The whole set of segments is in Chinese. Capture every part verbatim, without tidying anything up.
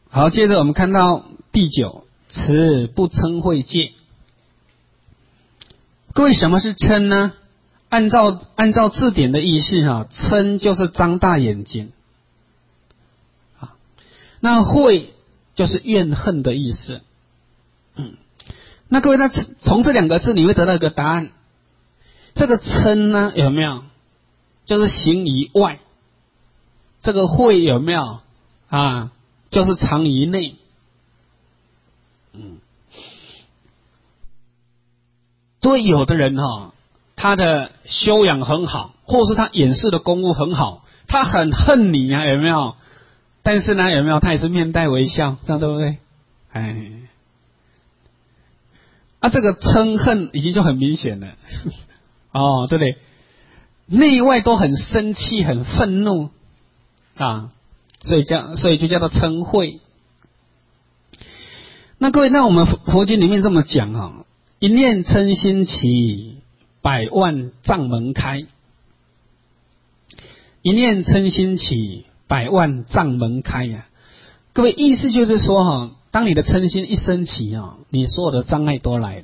好，接着我们看到第九，此不称会戒。各位，什么是嗔呢？按照按照字典的意思哈，嗔就是张大眼睛，啊，那会就是怨恨的意思。嗯，那各位，那从这两个字你会得到一个答案。这个嗔呢，有没有？就是行于外。这个会有没有？啊，就是藏于内。嗯，所以有的人哈、哦，他的修养很好，或是他掩饰的功夫很好，他很恨你啊，有没有？但是呢，有没有？他也是面带微笑，这样对不对？哎，啊，这个嗔恨已经就很明显了，哦，对不对？内外都很生气、很愤怒啊，所以叫，所以就叫做嗔恚。那各位，那我们佛佛经里面这么讲啊，一念嗔心起，百万障门开。一念嗔心起，百万障门开呀、啊。各位，意思就是说哈，当你的嗔心一升起啊，你所有的障碍都来了。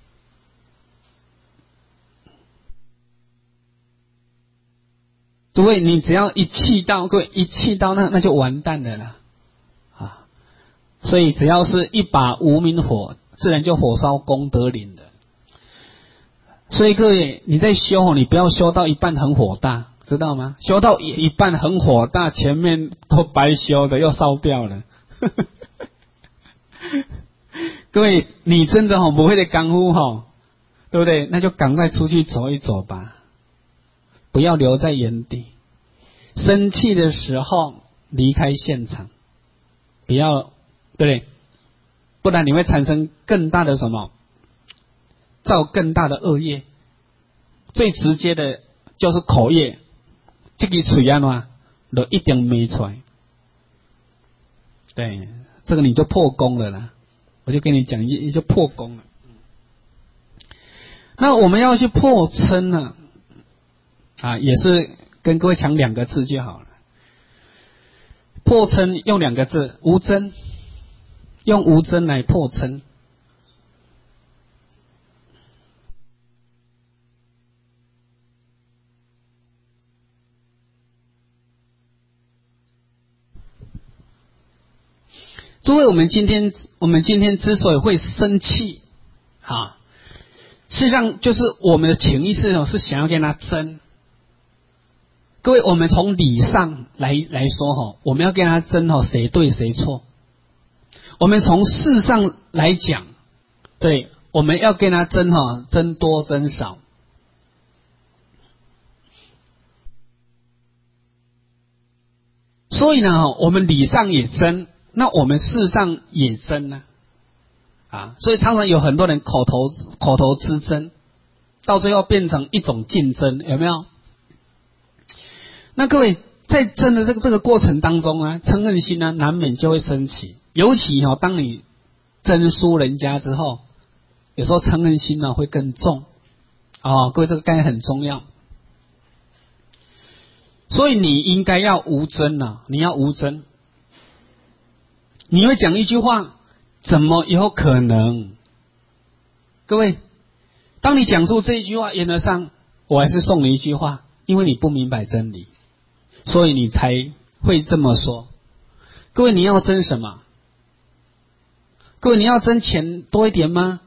各位，你只要一气到，各位一气到那那就完蛋了啦，啊！所以只要是一把无明火，自然就火烧功德林的。所以各位，你在修，你不要修到一半很火大，知道吗？修到一一半很火大，前面都白修的，又烧掉了。各位，你真的吼不会的干呼吼，对不对？那就赶快出去走一走吧。不要留在原地，生气的时候离开现场，不要，对不对？不然你会产生更大的什么？造更大的恶业。最直接的就是口业，这个嘴啊嘛，都一定没出来。对，这个你就破功了啦。我就跟你讲，你就破功了。那我们要去破嗔呢？啊，也是跟各位讲两个字就好了。破嗔用两个字，无嗔，用无嗔来破嗔。诸位，我们今天我们今天之所以会生气，啊，事实上就是我们的潜意识是想要跟他争。各位，我们从理上来来说哈，我们要跟他争哈，谁对谁错。我们从事上来讲，对，我们要跟他争哈，争多争少。所以呢，我们理上也争，那我们事上也争呢，啊，所以常常有很多人口头口头之争，到最后变成一种竞争，有没有？那各位在争的这个这个过程当中啊，嗔恨心呢难免就会升起，尤其哦，当你争输人家之后，有时候嗔恨心呢会更重哦。各位，这个概念很重要，所以你应该要无争啊，你要无争。你会讲一句话，怎么有可能？各位，当你讲出这一句话，原则上我还是送你一句话，因为你不明白真理。所以你才会这么说。各位，你要争什么？各位，你要争钱多一点吗？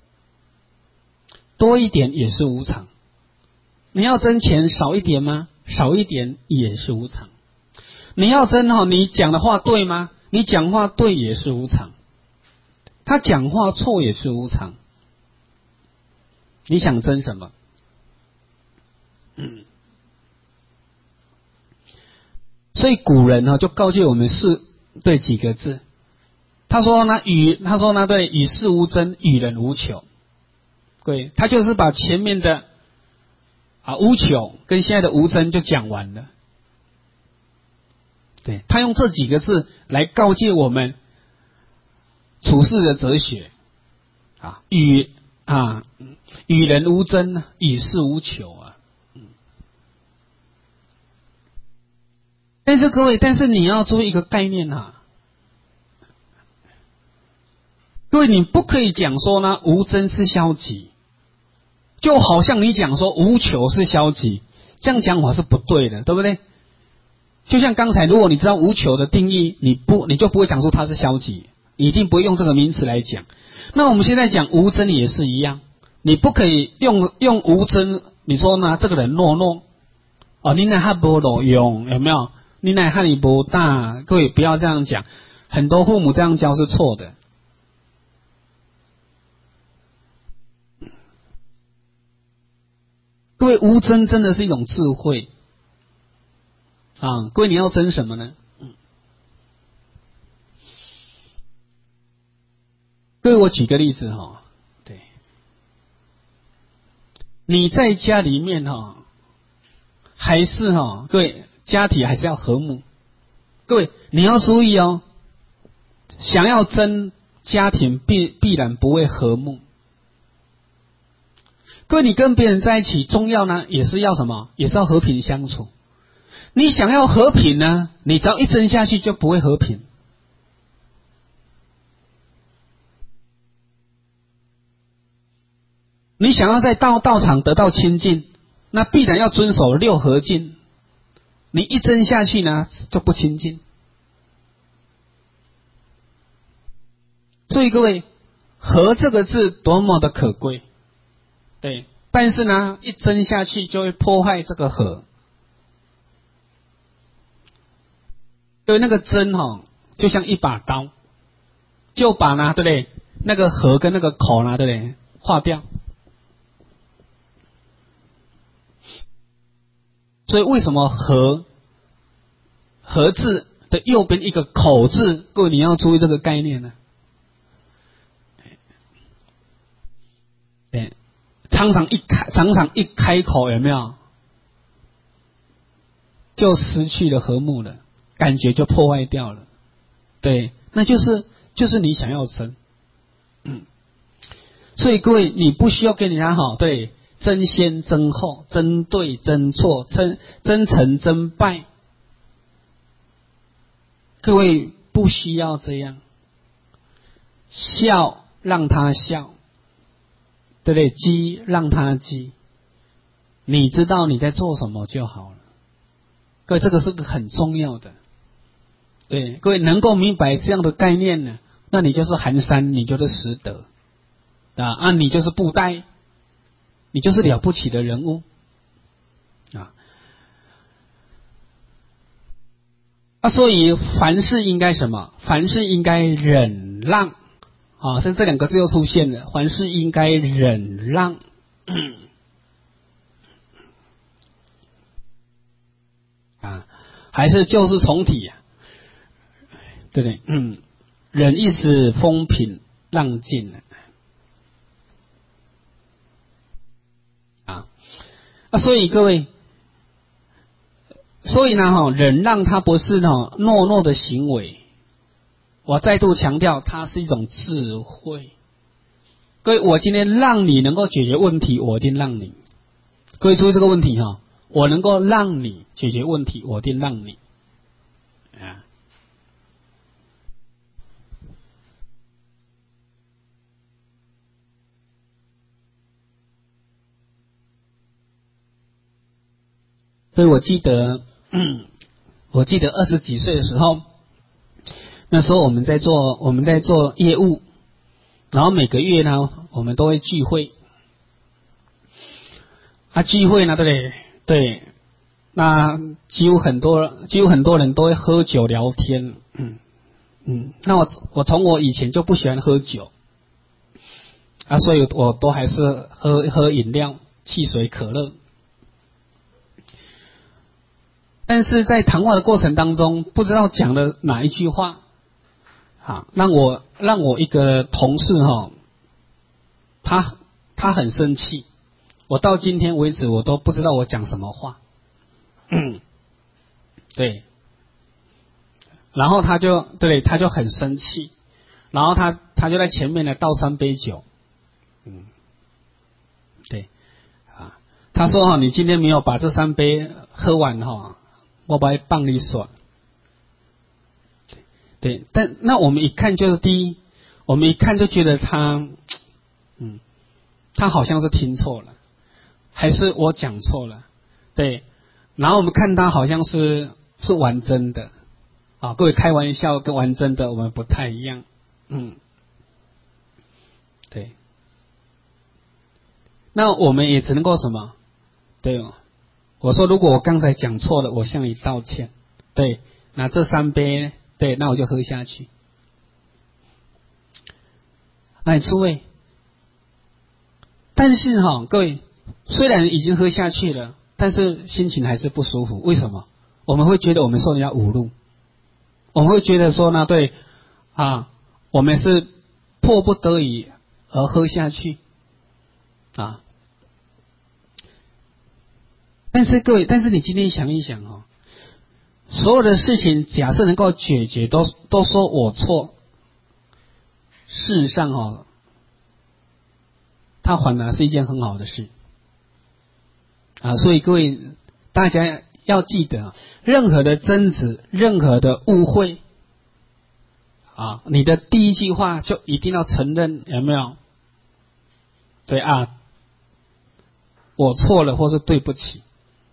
多一点也是无常。你要争钱少一点吗？少一点也是无常。你要争哦，你讲的话对吗？你讲话对也是无常。他讲话错也是无常。你想争什么？嗯。所以古人呢就告诫我们是对几个字，他说呢与他说呢对与世无争，与人无求。对，他就是把前面的啊无求跟现在的无争就讲完了。对，他用这几个字来告诫我们处世的哲学啊，与啊与人无争，与世无求啊。但是各位，但是你要注意一个概念啊， 各位，你不可以讲说呢无争是消极，就好像你讲说无求是消极，这样讲法是不对的，对不对？就像刚才，如果你知道无求的定义，你不你就不会讲说它是消极，你一定不会用这个名词来讲。那我们现在讲无争也是一样，你不可以用用无争，你说呢这个人懦弱，哦，你乃哈不路用，有没有？你乃哈你不大，各位不要这样讲，很多父母这样教是错的。各位，无争真的是一种智慧啊！各位，你要争什么呢？各位，我举个例子哈，对，你在家里面哈，还是哈，各位家庭还是要和睦。各位，你要注意哦，想要争家庭必必然不会和睦。各位，你跟别人在一起，重要呢，也是要什么？也是要和平相处。你想要和平呢，你只要一争下去就不会和平。你想要在道道场得到清净，那必然要遵守六和敬。你一争下去呢，就不清净。所以各位，和这个字多么的可贵。对，但是呢，一争下去就会破坏这个和。因为那个争哈、哦，就像一把刀，就把呢，对不对？那个和跟那个口呢，对不对？划掉。所以为什么和和字的右边一个口字，各位你要注意这个概念呢？对。常常一开，常常一开口，有没有就失去了和睦了，感觉就破坏掉了。对，那就是就是你想要争，嗯，所以各位，你不需要跟人家好，对，争先争后，争对争错，争争成争败，各位不需要这样，笑让他笑。对不对？激让他激，你知道你在做什么就好了。各位，这个是个很重要的。对，各位能够明白这样的概念呢，那你就是寒山，你就是实德啊，啊，你就是布袋，你就是了不起的人物啊。啊，所以凡事应该什么？凡事应该忍让。啊，所以这两个字又出现了，凡事应该忍让，啊，还是旧事重提啊，对不对？嗯，忍一时风平浪静啊，啊，所以各位，所以呢，哈，忍让它不是呢懦弱的行为。我再度强调，它是一种智慧。各位，我今天让你能够解决问题，我一定让你。各位注意这个问题哈，我能够让你解决问题，我一定让你。啊，所以我记得，嗯、我记得二十几岁的时候。那时候我们在做我们在做业务，然后每个月呢，我们都会聚会。啊，聚会呢，对不对？对，那几乎很多几乎很多人都会喝酒聊天，嗯嗯。那我我从我以前就不喜欢喝酒，啊，所以我都还是喝喝饮料、汽水、可乐。但是在谈话的过程当中，不知道讲了哪一句话。啊，让我让我一个同事哈，他他很生气，我到今天为止我都不知道我讲什么话，嗯，对，然后他就对他就很生气，然后他他就在前面呢倒三杯酒，嗯，对，啊，他说哈，你今天没有把这三杯喝完哈，我把你棒你爽。对，但那我们一看就是第一， 我们一看就觉得他，嗯，他好像是听错了，还是我讲错了，对。然后我们看他好像是是玩真的，啊，各位开玩笑跟玩真的我们不太一样，嗯，对。那我们也只能够什么？对哦，我说如果我刚才讲错了，我向你道歉。对，那这三杯，对，那我就喝下去。哎，诸位，但是哈、哦，各位虽然已经喝下去了，但是心情还是不舒服。为什么？我们会觉得我们受人家侮辱，我们会觉得说呢，对啊，我们是迫不得已而喝下去啊。但是各位，但是你今天想一想哦，所有的事情假设能够解决，都都说我错，事实上哦，它反而是一件很好的事啊。所以各位大家要记得，任何的争执，任何的误会啊，你的第一句话就一定要承认，有没有？对啊，我错了，或是对不起。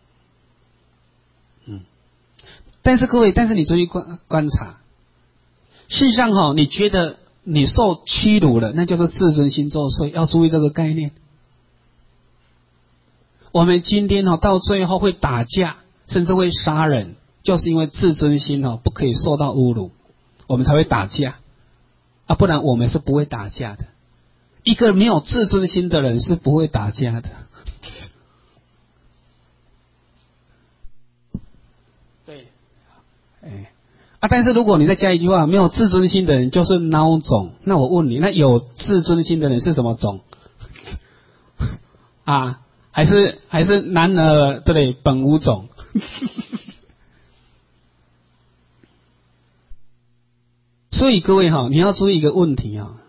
嗯，但是各位，但是你注意观观察，事实上哈、哦，你觉得你受屈辱了，那就是自尊心作祟，要注意这个概念。我们今天哦，到最后会打架，甚至会杀人，就是因为自尊心哦不可以受到侮辱，我们才会打架啊，不然我们是不会打架的。一个没有自尊心的人是不会打架的。对，哎，啊，但是如果你再加一句话，没有自尊心的人就是孬种，那我问你，那有自尊心的人是什么种？啊，还是还是男儿对不对？本无种。所以各位哈，你要注意一个问题啊。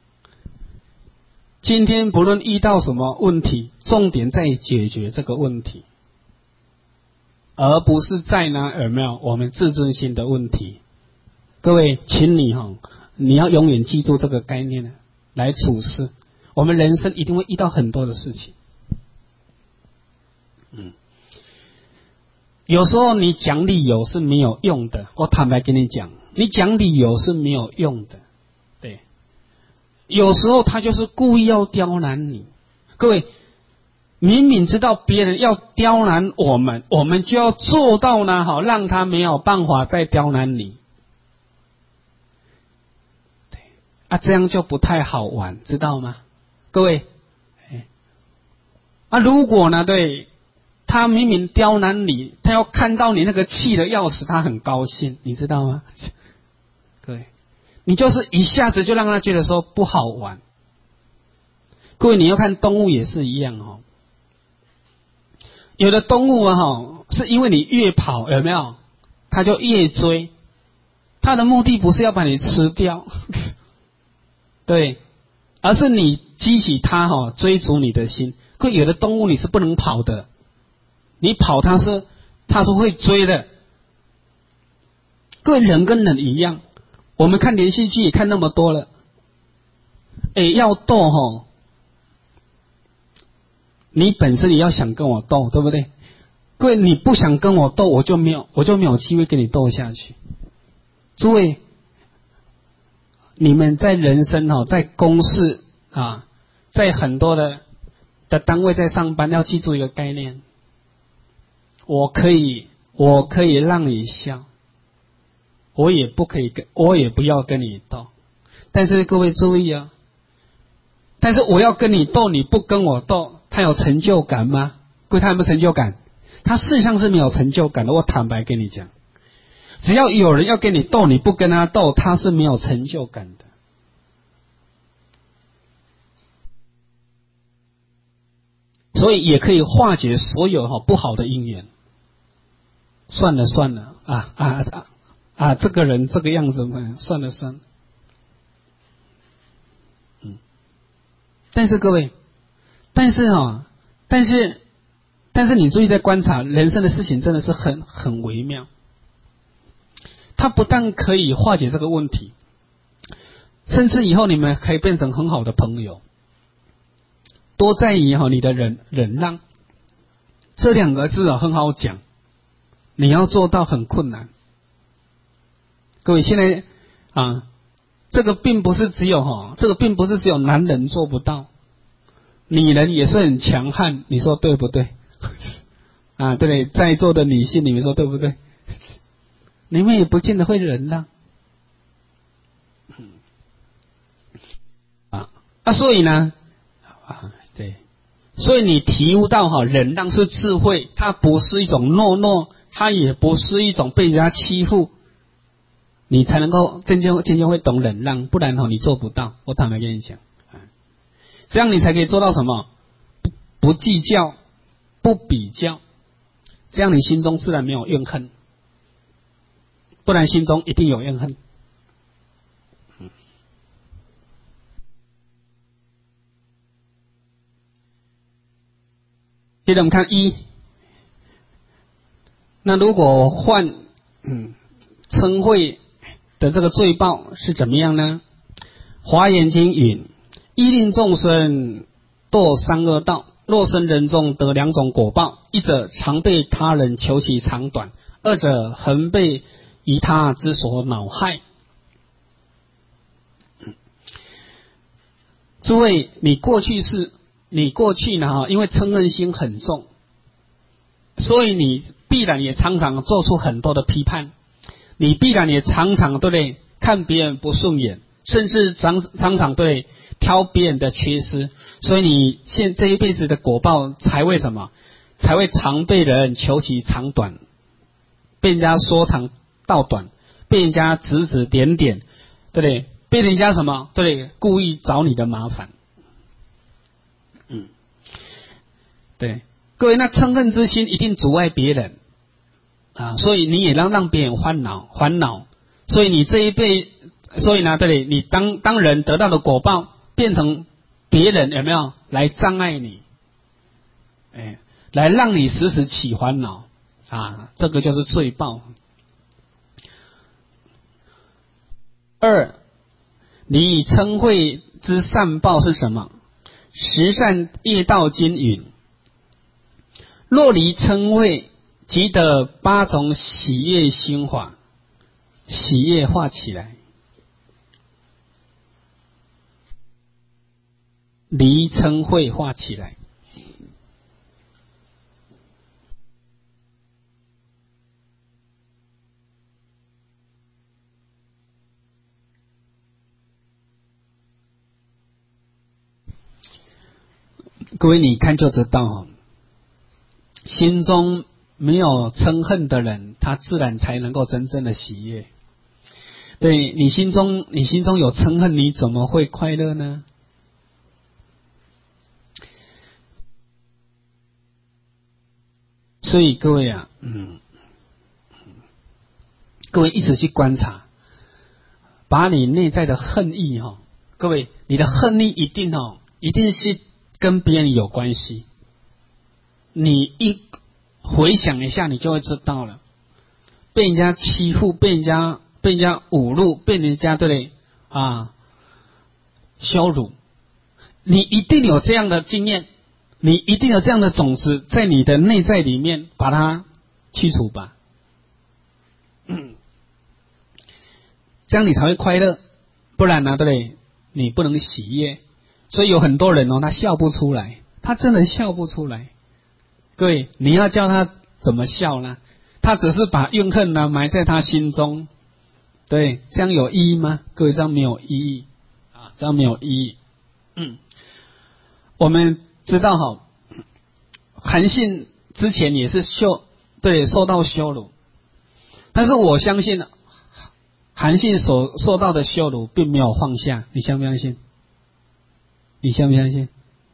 今天不论遇到什么问题，重点在解决这个问题，而不是在呢有没有我们自尊心的问题。各位，请你哈，你要永远记住这个概念来处事。我们人生一定会遇到很多的事情，嗯，有时候你讲理由是没有用的。我坦白跟你讲，你讲理由是没有用的。对，有时候他就是故意要刁难你。各位，明明知道别人要刁难我们，我们就要做到呢，好让他没有办法再刁难你。对啊，这样就不太好玩，知道吗？各位，哎，啊，如果呢，对，他明明刁难你，他要看到你那个气的要死，他很高兴，你知道吗？各位，你就是一下子就让他觉得说不好玩。各位，你要看动物也是一样哦。有的动物啊，哈，是因为你越跑，有没有？它就越追，它的目的不是要把你吃掉，对，而是你激起它哈追逐你的心。可有的动物你是不能跑的，你跑它是它是会追的。各位，人跟人一样，我们看连续剧也看那么多了，哎，要斗哈。你本身也要想跟我斗，对不对？各位，你不想跟我斗，我就没有，我就没有机会跟你斗下去。诸位，你们在人生哈，在公司啊，在很多的的单位在上班，要记住一个概念：我可以，我可以让你笑，我也不可以跟，我也不要跟你斗。但是各位注意啊，但是我要跟你斗，你不跟我斗。他有成就感吗？各位，他有没有成就感？他事实上是没有成就感的。我坦白跟你讲，只要有人要跟你斗，你不跟他斗，他是没有成就感的。所以也可以化解所有哈不好的因缘。算了算了啊啊啊啊！这个人这个样子，算了算了。嗯，但是各位。但是啊，但是，但是你注意在观察人生的事情，真的是很很微妙。它不但可以化解这个问题， 甚至以后你们可以变成很好的朋友，多在于哈你的忍忍让。这两个字啊很好讲，你要做到很困难。各位现在啊，这个并不是只有哈，这个并不是只有男人做不到，女人也是很强悍，你说对不对？啊，对不对？在座的女性，你们说对不对？你们也不见得会忍让。啊啊，所以呢，啊对。所以你体悟到哈，忍让是智慧，它不是一种懦弱，它也不是一种被人家欺负，你才能够真正真正会懂忍让，不然哈你做不到。我坦白跟你讲，这样你才可以做到什么？不不计较，不比较，这样你心中自然没有怨恨，不然心中一定有怨恨。接着我们看一，那如果换嗯嗔恚的这个罪报是怎么样呢？华严经云：依令众生堕三恶道，若生人中得两种果报，一者常被他人求其长短，二者恒被以他之所恼害。诸位，你过去是你过去呢哈，因为嗔恨心很重，所以你必然也常常做出很多的批判，你必然也常常对不对看别人不顺眼，甚至常常常对挑别人的缺失，所以你现这一辈子的果报才会什么？才会常被人求其长短，被人家说长道短，被人家指指点点，对不对？被人家什么？对不对？故意找你的麻烦。嗯，对，各位，那嗔恨之心一定阻碍别人啊，所以你也让让别人烦恼烦恼，所以你这一辈，所以呢，对不对？你当当人得到的果报，变成别人有没有来障碍你？哎，来让你时时起烦恼啊，这个就是罪报。二，你以嗔恚之善报是什么？十善业道经云：若离嗔恚，即得八种喜悦心法，喜悦化起来。离嗔恚化起来。各位，你看就知道，心中没有嗔恨的人，他自然才能够真正的喜悦。对，你心中你心中有嗔恨，你怎么会快乐呢？所以各位啊，嗯，各位一直去观察，把你内在的恨意哈，各位，你的恨意一定哦，一定是跟别人有关系。你一回想一下，你就会知道了。被人家欺负，被人家被人家侮辱，被人家对不对啊羞辱，你一定有这样的经验。你一定有这样的种子在你的内在里面，把它去除吧，嗯，这样你才会快乐，不然呢，对不对？你不能喜悦。所以有很多人哦，他笑不出来，他真的笑不出来。各位，你要叫他怎么笑呢？他只是把怨恨呢埋在他心中，对，这样有意义吗？各位，这样没有意义啊，这样没有意义。嗯，我们知道哈，韩信之前也是受对受到羞辱，但是我相信韩信所受到的羞辱并没有放下，你相不相信？你相不相信？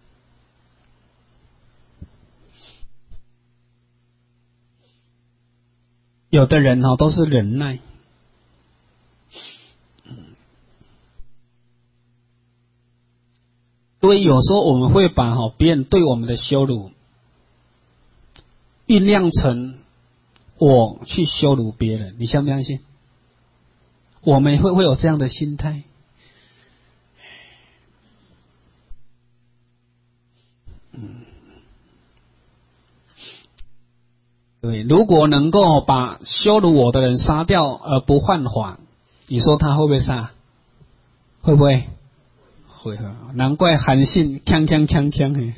有的人哦都是忍耐，所以有时候我们会把哈别人对我们的羞辱酝酿成我去羞辱别人，你相不相信？我们会会有这样的心态， 对，如果能够把羞辱我的人杀掉而不犯法，你说他会不会杀？会不会？会啊！难怪韩信锵锵锵锵嘿。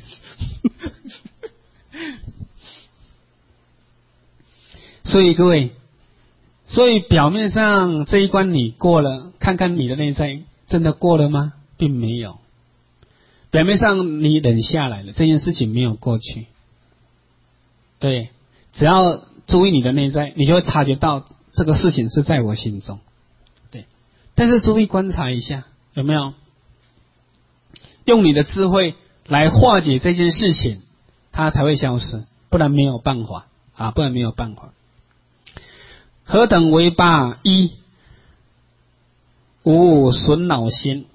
所以各位，所以表面上这一关你过了，看看你的内在真的过了吗？并没有。表面上你忍下来了，这件事情没有过去。对，只要注意你的内在，你就会察觉到这个事情是在我心中。对，但是注意观察一下，有没有用你的智慧来化解这件事情，它才会消失，不然没有办法啊，不然没有办法。何等为八？一，无损恼心。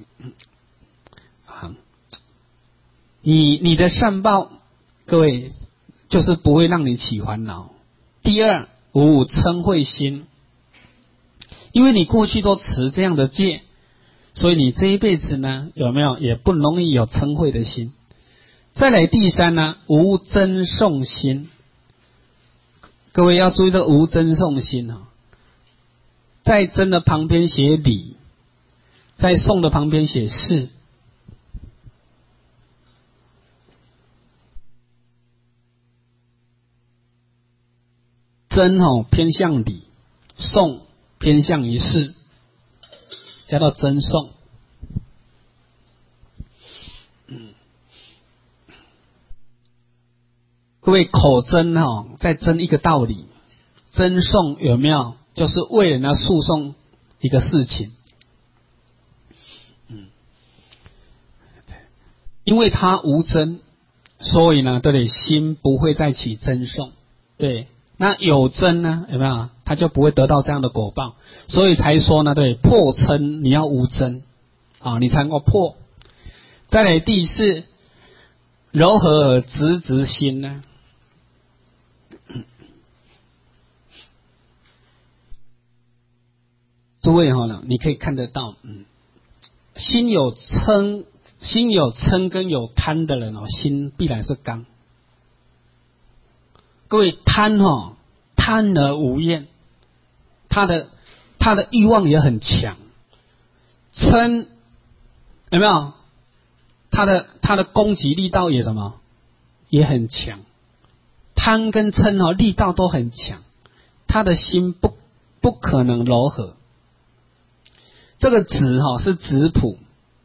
啊，你你的善报，各位就是不会让你起烦恼。第二，无嗔恚心，因为你过去都持这样的戒，所以你这一辈子呢，有没有也不容易有嗔恚的心。再来第三呢，无争讼心。各位要注意这个无争讼心啊，在争的旁边写理，在讼的旁边写事。争哦偏向理，讼偏向于事，叫做争讼。嗯，各位口争哦，在争一个道理，争讼有没有？就是为人家诉讼一个事情。嗯，因为他无争，所以呢，对不对？心不会再起争讼。对。那有争呢，有没有？他就不会得到这样的果报，所以才说呢，对，破嗔你要无争啊，你才能够破。再来第四，柔和而直直心呢，诸位哈呢，你可以看得到，嗯，心有嗔，心有嗔跟有贪的人哦，心必然是刚。各位贪哦，贪而无厌，他的他的欲望也很强。嗔有没有？他的他的攻击力道也什么？也很强。贪跟嗔哦，力道都很强，他的心不不可能柔和。这个直哈是直朴，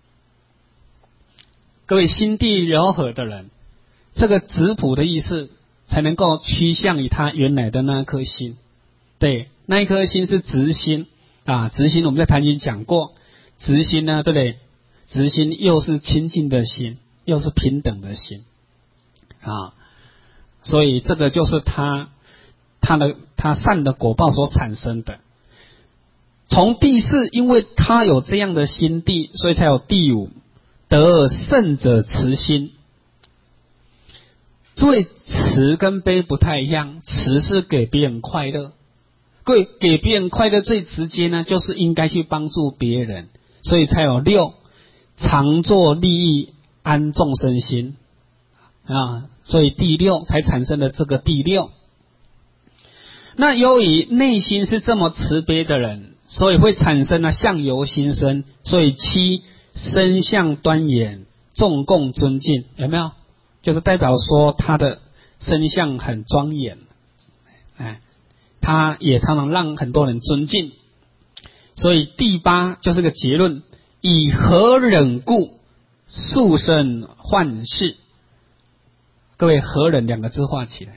各位心地柔和的人，这个直朴的意思。才能够趋向于他原来的那颗心，对，那一颗心是直心啊，直心我们在坛经讲过，直心呢，对不对？直心又是清净的心，又是平等的心啊，所以这个就是他他的他善的果报所产生的。从第四，因为他有这样的心地，所以才有第五，得胜者慈心。所以慈跟悲不太一样，慈是给别人快乐，各位给别人快乐最直接呢，就是应该去帮助别人，所以才有六，常作利益安众生心啊，所以第六才产生了这个第六。那由于内心是这么慈悲的人，所以会产生了相由心生，所以七身相端严，众共尊敬，有没有？就是代表说他的身相很庄严，哎，他也常常让很多人尊敬。所以第八就是个结论：以和忍故，速生患事。各位，和忍两个字画起来。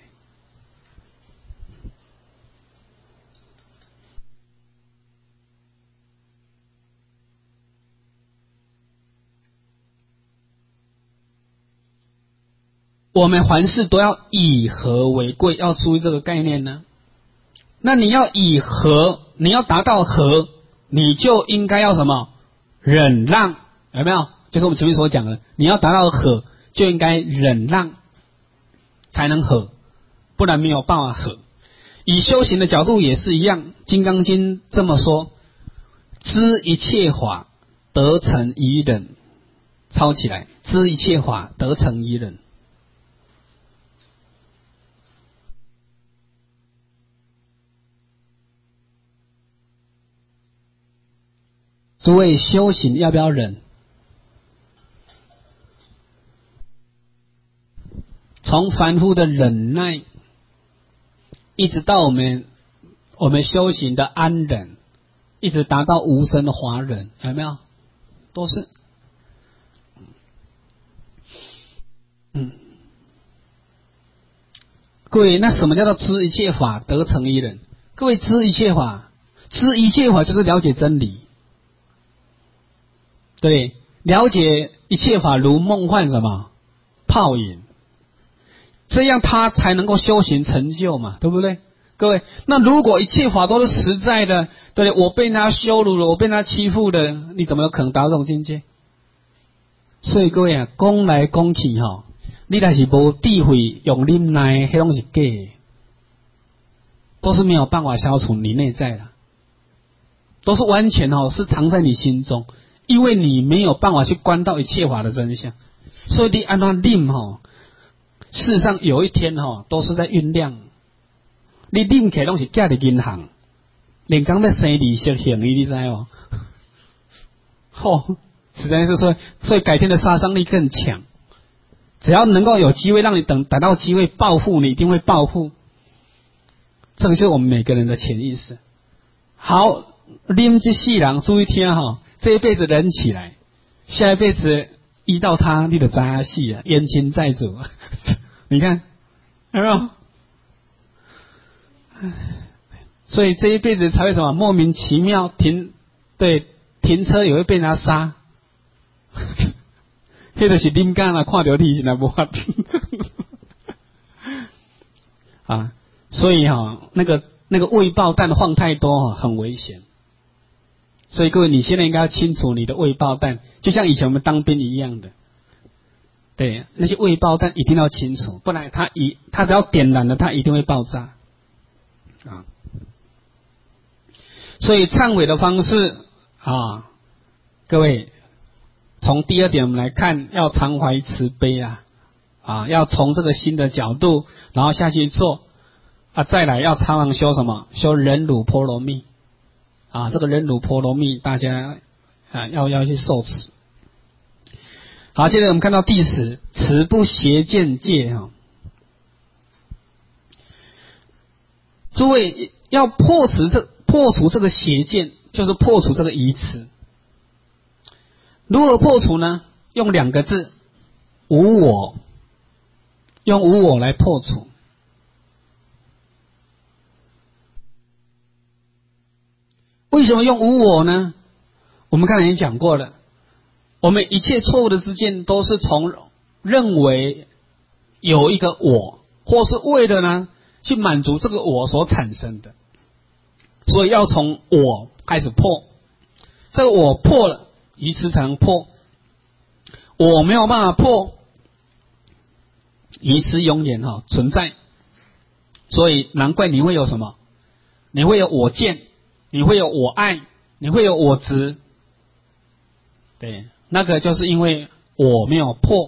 我们凡事都要以和为贵，要注意这个概念呢。那你要以和，你要达到和，你就应该要什么？忍让，有没有？就是我们前面所讲的，你要达到和，就应该忍让，才能和，不然没有办法和。以修行的角度也是一样，《金刚经》这么说：知一切法，得成于忍。抄起来，知一切法，得成于忍。 诸位修行要不要忍？从凡夫的忍耐，一直到我们我们修行的安忍，一直达到无生的华忍，有没有？都是，嗯，各位，那什么叫做知一切法得成一人？各位，知一切法，知一切法就是了解真理，对，了解一切法如梦幻什么泡影，这样他才能够修行成就嘛，对不对？各位，那如果一切法都是实在的，对不对？我被他羞辱了，我被他欺负了，你怎么有可能达到这种境界？所以各位啊，讲来讲去哈，你若是无智慧用忍耐，迄拢是假的，都是没有办法消除你内在的，都是完全哦是藏在你心中，因为你没有办法去观到一切法的真相，所以你按照忍哈，事实上有一天哈都是在酝酿。你忍起来拢是假的银行，连刚要生利息行伊，你知哦？吼，实在是说，所以改天的杀伤力更强。只要能够有机会让你等逮到机会报复，你一定会报复。这个就是我们每个人的潜意识。好，忍这世人注意听哈，这一辈子忍起来，下一辈子遇到他，你就知影死啊，冤亲债主。你看，有没有？所以这一辈子才会什么莫名其妙停，对，停车也会被人家杀，迄就是恁干啦，看到你现在无法啊，所以哈、哦，那个那个未爆弹放太多哈、哦，很危险。所以各位，你现在应该要清楚你的未爆弹，就像以前我们当兵一样的，对，那些未爆弹一定要清楚，不然它一它只要点燃了，它一定会爆炸。啊，所以忏悔的方式啊，各位，从第二点我们来看，要常怀慈悲啊，啊，要从这个新的角度，然后下去做啊，再来要常常修什么？修忍辱波罗蜜啊，这个忍辱波罗蜜大家啊要要去受持。好，接着我们看到第十，持不邪见戒啊。诸位要破除这破除这个邪见，就是破除这个愚痴。如何破除呢？用两个字：无我。用无我来破除。为什么用无我呢？我们刚才已经讲过了，我们一切错误的知见都是从认为有一个我，或是为了呢去满足这个我所产生的，所以要从我开始破，这个我破了，愚痴才能破。我没有办法破，愚痴永远哈存在，所以难怪你会有什么？你会有我见，你会有我爱，你会有我执，对，那个就是因为我没有破。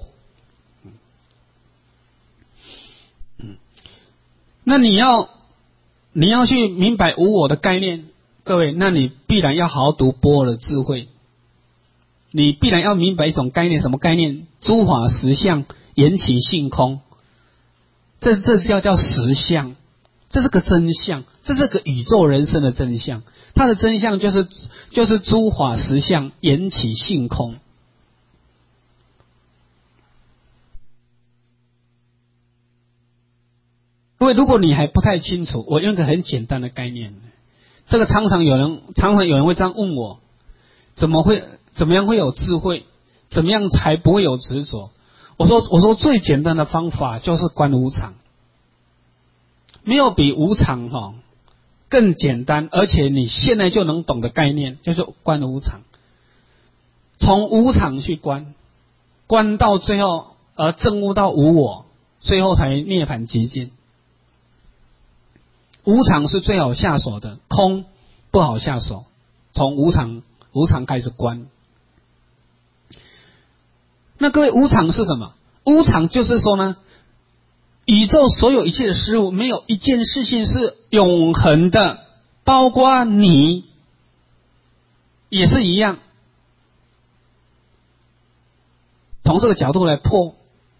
那你要你要去明白无我的概念，各位，那你必然要好好读般若的智慧，你必然要明白一种概念，什么概念？诸法实相，缘起性空，这这叫叫实相，这是个真相，这是个宇宙人生的真相。它的真相就是就是诸法实相，缘起性空。各位，如果你还不太清楚，我用一个很简单的概念，这个常常有人常常有人会这样问我，怎么会怎么样会有智慧？怎么样才不会有执着？我说我说最简单的方法就是观无常，没有比无常哈、哦、更简单，而且你现在就能懂的概念，就是观无常。从无常去观，观到最后而证悟到无我，最后才涅槃极尽。无常是最好下手的，空不好下手。从无常无常开始观。那各位，无常是什么？无常就是说呢，宇宙所有一切的事物，没有一件事情是永恒的，包括你也是一样。 从这个角度来破。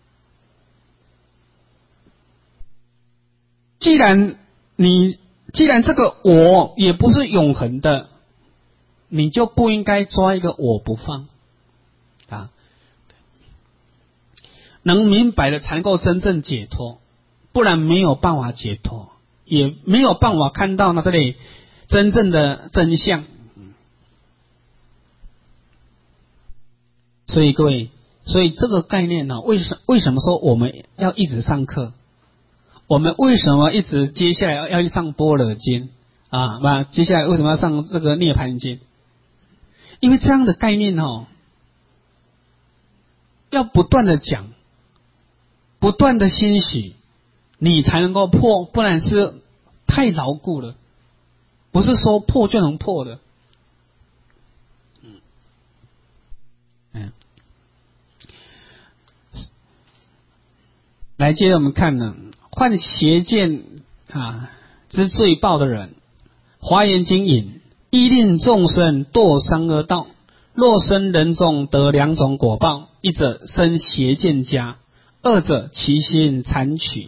既然你既然这个我也不是永恒的，你就不应该抓一个我不放啊。能明白的才能够真正解脱，不然没有办法解脱，也没有办法看到那个里真正的真相。所以各位，所以这个概念呢，为什为什么说我们要一直上课？我们为什么一直接下来要要上般若经啊？那接下来为什么要上这个涅槃经？因为这样的概念哦，要不断的讲，不断的欣喜，你才能够破，不然是太牢固了，不是说破就能破的。嗯嗯，来接着我们看呢。犯邪见啊之罪报的人，华严经引，亦令众生堕三恶道。若生人中得两种果报，一者生邪见家，二者其心残取。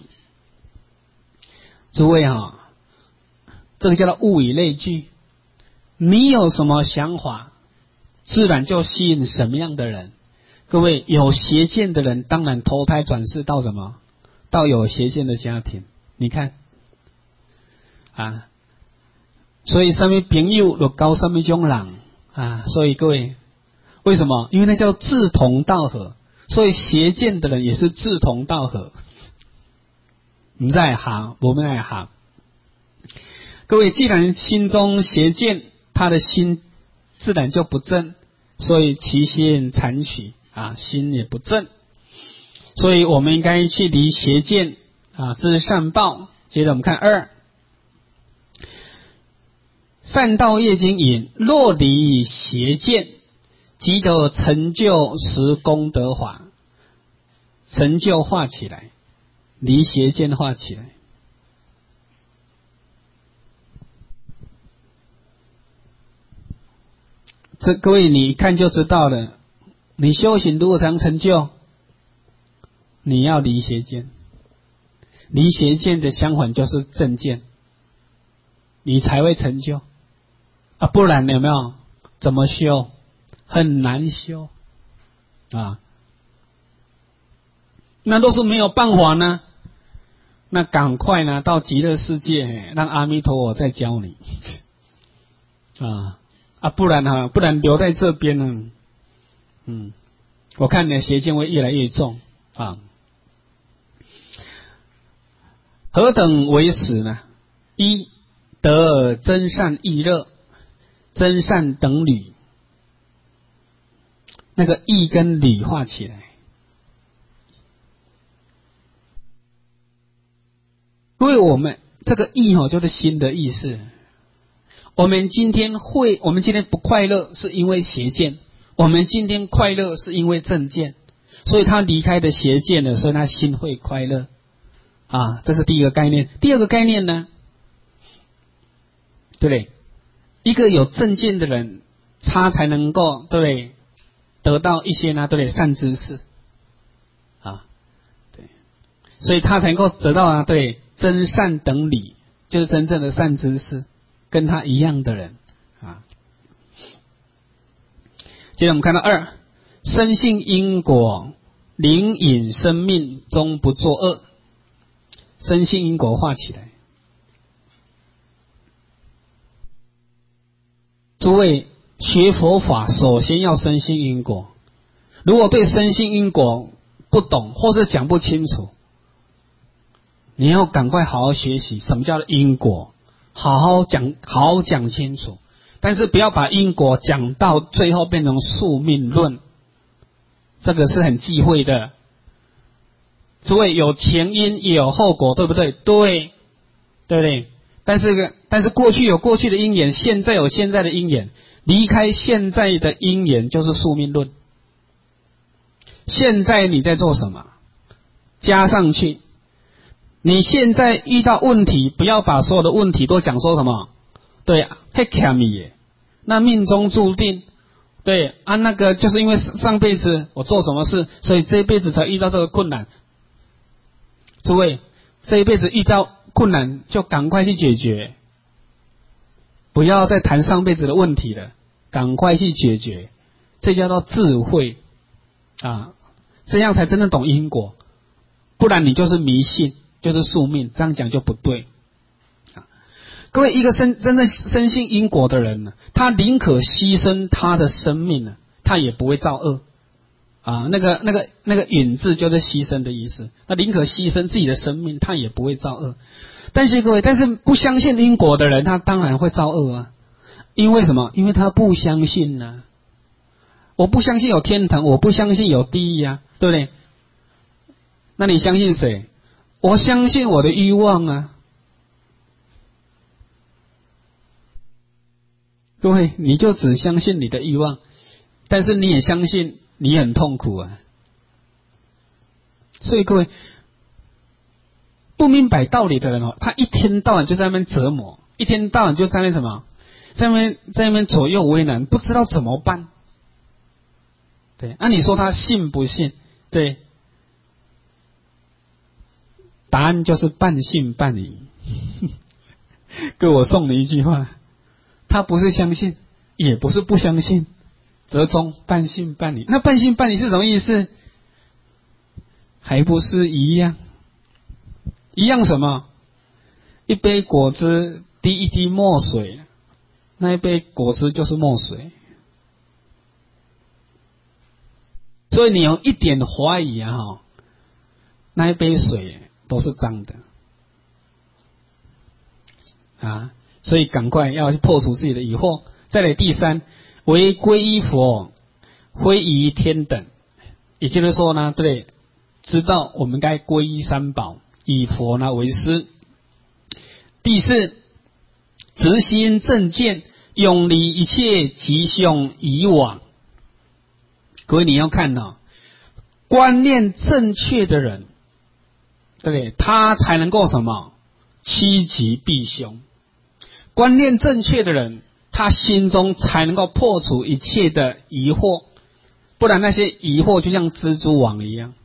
诸位啊，这个叫做物以类聚，你有什么想法，自然就吸引什么样的人。各位，有邪见的人，当然投胎转世到什么？到有邪见的家庭。你看啊，所以上面朋友就高上面种人啊，所以各位，为什么？因为那叫志同道合，所以邪见的人也是志同道合。你在行，我们在行。各位，既然心中邪见，他的心自然就不正，所以其心残取啊，心也不正。所以我们应该去离邪见啊，知善报。接着我们看二，善道业经引，若离邪见，即得成就十功德法。成就化起来，离邪见化起来。这各位你一看就知道了，你修行如果才能成就，你要离邪见，离邪见的相反就是正见，你才会成就啊！不然有没有怎么修？很难修啊！那若是没有办法呢？那赶快呢到极乐世界，让阿弥陀佛再教你啊啊！不然哈、啊，不然留在这边呢，嗯，我看你的邪见会越来越重啊。何等为实呢？一得真善意乐，真善等侣，那个义跟侣画起来。各位，我们这个义哦，就是心的意思。我们今天会，我们今天不快乐，是因为邪见；我们今天快乐，是因为正见。所以他离开的邪见了，所以他心会快乐。啊，这是第一个概念。第二个概念呢，对不对？一个有正见的人，他才能够对不对得到一些呢，对不对善知识啊，对，所以他才能够得到啊，对真善等理，就是真正的善知识，跟他一样的人啊。接着我们看到二，深信因果，灵隐生命，终不作恶。深信因果画起来。诸位学佛法，首先要深信因果。如果对深信因果不懂，或是讲不清楚，你要赶快好好学习什么叫因果，好好讲，好好讲清楚。但是不要把因果讲到最后变成宿命论，这个是很忌讳的。诸位，有前因也有后果，对不对？对，对不对？但是，但是过去有过去的因缘，现在有现在的因缘，离开现在的因缘就是宿命论。现在你在做什么？加上去，你现在遇到问题，不要把所有的问题都讲说什么？对，太欠你耶，那命中注定， 对啊，那个就是因为上辈子我做什么事，所以这一辈子才遇到这个困难。诸位，这一辈子遇到困难就赶快去解决，不要再谈上辈子的问题了，赶快去解决，这叫做智慧啊，这样才真正懂因果，不然你就是迷信，就是宿命，这样讲就不对。各位，一个深真正深信因果的人呢，他宁可牺牲他的生命呢，他也不会造恶啊。那个那个那个允字就是牺牲的意思，那宁可牺牲自己的生命，他也不会造恶。但是各位，但是不相信因果的人，他当然会造恶啊。因为什么？因为他不相信呢、啊。我不相信有天堂，我不相信有地狱啊，对不对？那你相信谁？我相信我的欲望啊。各位，你就只相信你的欲望，但是你也相信你很痛苦啊。所以各位，不明白道理的人哦，他一天到晚就在那边折磨，一天到晚就在那什么，在那边在那边左右为难，不知道怎么办。对，那、啊、你说他信不信？对，答案就是半信半疑。各位，我送你一句话。他不是相信，也不是不相信，折中半信半疑。那半信半疑是什么意思？还不是一样？一样什么？一杯果汁滴一滴墨水，那一杯果汁就是墨水。所以你有一点怀疑啊，哈，那一杯水都是脏的啊。所以赶快要去破除自己的疑惑。再来第三，为皈依佛，非遗天等，也就是说呢，对，知道我们该皈依三宝，以佛呢为师。第四，直心正见，永离一切吉凶以往。各位你要看哦，观念正确的人，对不对？他才能够什么？趋吉避凶。观念正确的人，他心中才能够破除一切的疑惑，不然那些疑惑就像蜘蛛网一样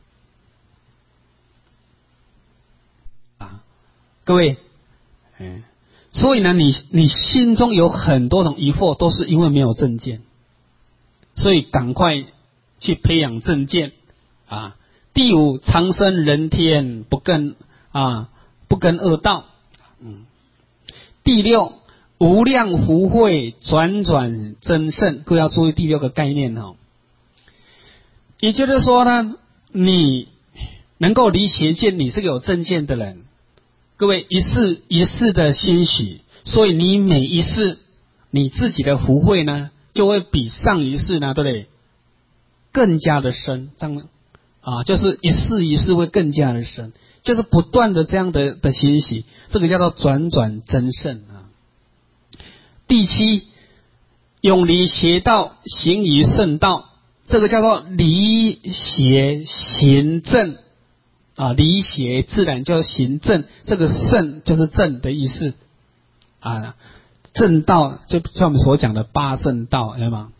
啊！各位，嗯，所以呢，你你心中有很多种疑惑，都是因为没有正见，所以赶快去培养正见啊！第五，长生人天，不跟啊不跟恶道，嗯。第六。无量福慧转转增胜，各位要注意第六个概念哦。也就是说呢，你能够离邪见，你是个有正见的人。各位一世一世的欣喜，所以你每一世你自己的福慧呢，就会比上一世呢，对不对？更加的深，这样啊，就是一世一世会更加的深，就是不断的这样的的欣喜，这个叫做转转增胜啊。第七，永离邪道，行于圣道，这个叫做离邪行正啊，离邪自然就行正，这个圣就是正的意思啊，正道就像我们所讲的八正道，有吗？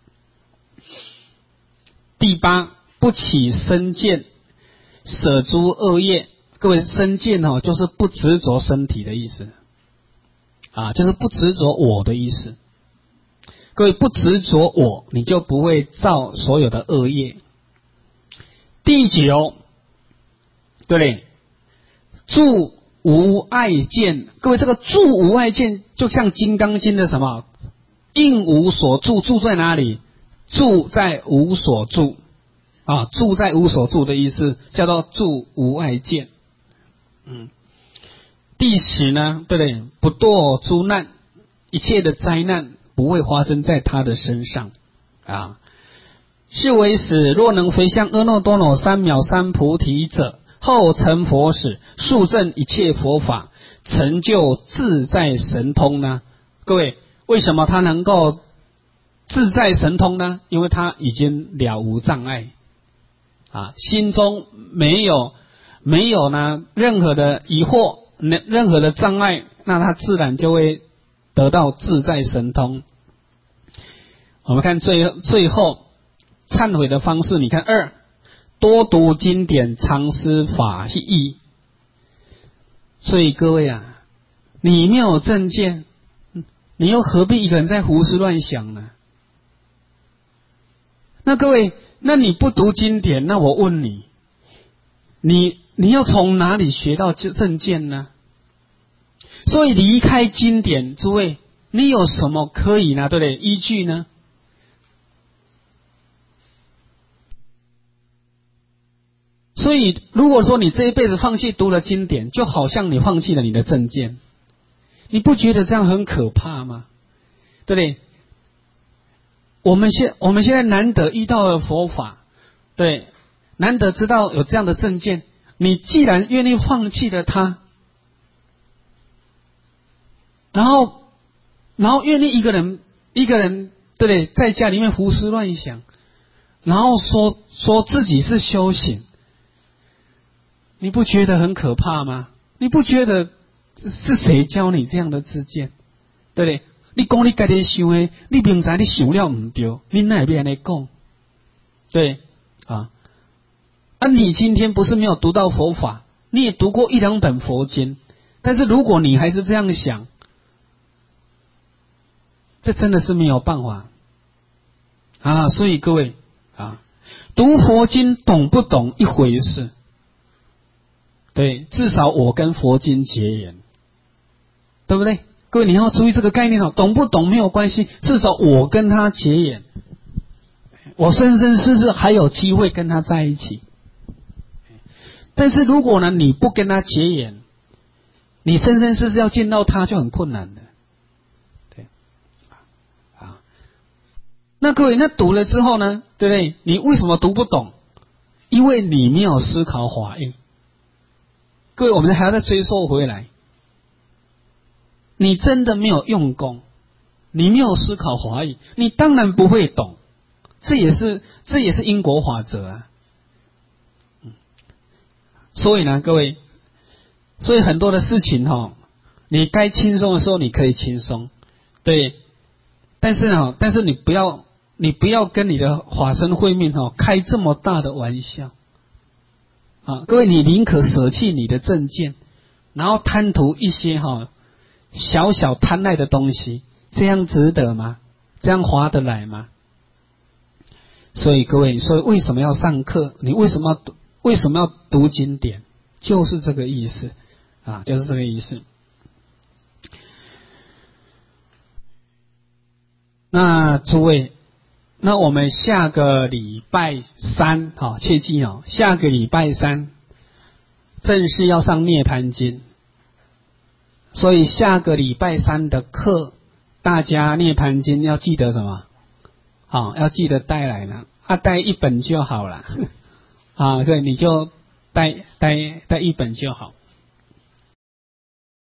第八，不起身见，舍诸恶业。各位，身见哦，就是不执着身体的意思。啊，就是不执着我的意思。各位不执着我，你就不会造所有的恶业。第九，对不对？住无碍见。各位，这个住无碍见，就像《金刚经》的什么？应无所住，住在哪里？住在无所住。啊，住在无所住的意思，叫做住无碍见。嗯。第十呢，对不对？不堕诸难，一切的灾难不会发生在他的身上啊。是为使若能回向阿耨多罗三藐三菩提者，后成佛使，速证一切佛法，成就自在神通呢？各位，为什么他能够自在神通呢？因为他已经了无障碍啊，心中没有没有呢任何的疑惑。任何的障碍，那他自然就会得到自在神通。 我们看最最后忏悔的方式，你看二，多读经典，常思法义。所以各位啊，你没有正见，你又何必一个人在胡思乱想呢？那各位，那你不读经典，那我问你，你你要从哪里学到正见呢？所以离开经典，诸位，你有什么可以呢？对不对？依据呢？所以，如果说你这一辈子放弃读了经典，就好像你放弃了你的正见，你不觉得这样很可怕吗？对不对？我们现我们现在难得遇到了佛法，对，难得知道有这样的正见，你既然愿意放弃了它，然后，然后愿意一个人一个人，对不对？在家里面胡思乱想，然后说说自己是修行。你不觉得很可怕吗？你不觉得是谁教你这样的自见？对不对？你讲你自己想的，你明知你想了不对，你哪会这样讲？对啊，啊，你今天不是没有读到佛法，你也读过一两本佛经，但是如果你还是这样想，这真的是没有办法啊！所以各位啊，读佛经懂不懂一回事。对，至少我跟佛经结缘，对不对？各位你要注意这个概念哦，懂不懂没有关系，至少我跟他结缘，我生生世世还有机会跟他在一起。但是如果呢，你不跟他结缘，你生生世世要见到他就很困难的。对，啊，那各位，那读了之后呢，对不对？你为什么读不懂？因为你没有思考法义。各位，我们还要再追溯回来，你真的没有用功，你没有思考法义，你当然不会懂，这也是这也是因果法则啊。所以呢，各位，所以很多的事情哈、哦，你该轻松的时候你可以轻松，对，但是呢，但是你不要你不要跟你的法身慧命哈、哦、开这么大的玩笑。啊，各位，你宁可舍弃你的正见，然后贪图一些哈、哦、小小贪爱的东西，这样值得吗？这样划得来吗？所以各位，所以为什么要上课？你为什么要读？为什么要读经典？就是这个意思啊，就是这个意思。那诸位。那我们下个礼拜三，好、哦，切记哦，下个礼拜三正式要上涅槃经，所以下个礼拜三的课，大家涅槃经要记得什么？好、哦，要记得带来呢，啊，带一本就好了，啊，对，你就带带带一本就好。